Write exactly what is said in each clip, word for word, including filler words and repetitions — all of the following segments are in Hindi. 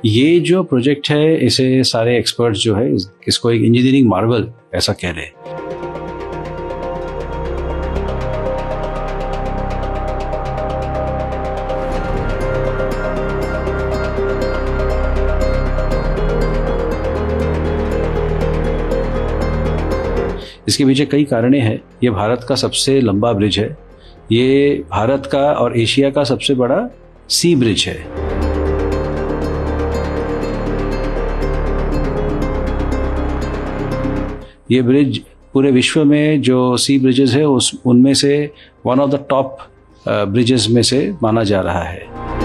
ये जो प्रोजेक्ट है इसे सारे एक्सपर्ट्स जो है इस, इसको एक इंजीनियरिंग मार्वल ऐसा कह रहे हैं। इसके पीछे कई कारणें हैं। ये भारत का सबसे लंबा ब्रिज है। ये भारत का और एशिया का सबसे बड़ा सी ब्रिज है। ये ब्रिज पूरे विश्व में जो सी ब्रिजेस है उस उनमें से one of the top bridges में से माना जा रहा है।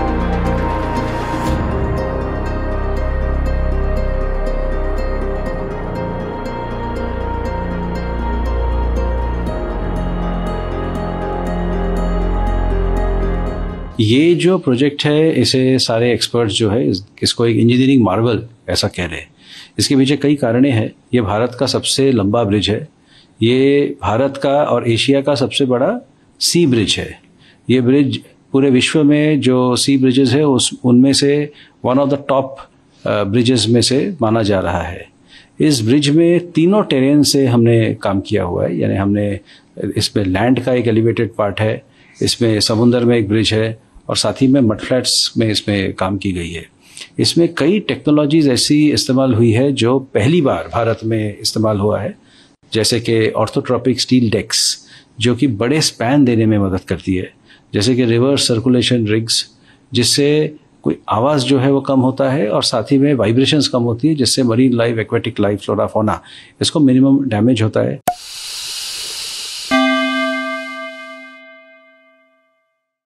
ये जो प्रोजेक्ट है इसे सारे एक्सपर्ट्स जो है इस, इसको एक इंजीनियरिंग मार्वल ऐसा कह रहे हैं। इसके पीछे कई कारणें हैं। ये भारत का सबसे लंबा ब्रिज है। ये भारत का और एशिया का सबसे बड़ा सी ब्रिज है। ये ब्रिज पूरे विश्व में जो सी ब्रिजेस है उस उनमें से one of the top bridges में से माना जा रहा है। इस ब्रिज में तीनों टेरेन से हमने काम किया हुआ है। यानी हमने इसमें लैंड का एक एलिवेटेड पार्ट है, इसमें समुंदर में एक ब्रिज है और साथ ही में मड फ्लैट्स में इसमें काम की गई है। इसमें कई टेक्नोलॉजीज ऐसी इस्तेमाल हुई है जो पहली बार भारत में इस्तेमाल हुआ है, जैसे कि ऑर्थोट्रॉपिक स्टील डेक्स जो कि बड़े स्पैन देने में मदद करती है, जैसे कि रिवर्स सर्कुलेशन रिग्स जिससे कोई आवाज़ जो है वो कम होता है और साथ ही में वाइब्रेशंस कम होती है जिससे marine life, aquatic life, flora fauna इसको मिनिमम डैमेज होता है।